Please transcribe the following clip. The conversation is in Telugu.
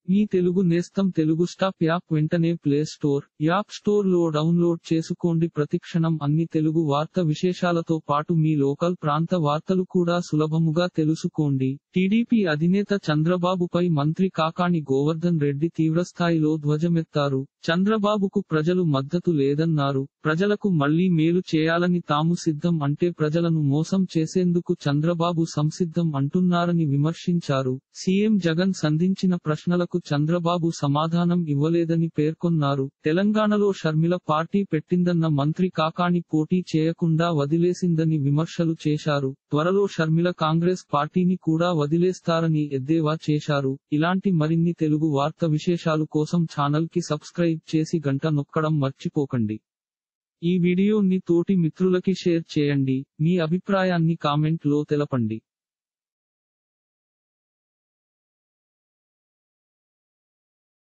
మీ తెలుగు నేస్తం తెలుగు స్టాప్ యాప్ వెంటనే ప్లే స్టోర్, యాప్ స్టోర్ లో డౌన్లోడ్ చేసుకోండి. ప్రతిక్షణం అన్ని తెలుగు వార్త విశేషాలతో పాటు మీ లోకల్ ప్రాంత వార్తలు కూడా సులభముగా తెలుసుకోండి. టీడీపీ అధినేత చంద్రబాబుపై మంత్రి కాకాణి గోవర్ధన్ రెడ్డి తీవ్రస్థాయిలో ధ్వజమెత్తారు. చంద్రబాబుకు ప్రజలు మద్దతు లేదన్నారు. ప్రజలకు మళ్లీ మేలు చేయాలని తాము సిద్ధం అంటే ప్రజలను మోసం చేసేందుకు చంద్రబాబు సంసిద్ధం అంటున్నారని విమర్శించారు. సీఎం జగన్ సంధించిన ప్రశ్నలకు చంద్రబాబు సమాధానం ఇవ్వలేదని పేర్కొన్నారు. తెలంగాణలో షర్మిల పార్టీ పెట్టిందన్న మంత్రి కాకాణి పోటీ చేయకుండా వదిలేసిందని విమర్శలు చేశారు. త్వరలో షర్మిల కాంగ్రెస్ పార్టీని కూడా వదిలేస్తారని ఎద్దేవా చేశారు. ఇలాంటి మరిన్ని తెలుగు వార్త విశేషాలు కోసం ఛానల్ కి సబ్స్క్రైబ్ చేసి గంట నొక్కడం మర్చిపోకండి. ఈ వీడియోని తోటి మిత్రులకి షేర్ చేయండి. మీ అభిప్రాయాన్ని కామెంట్ లో తెలపండి.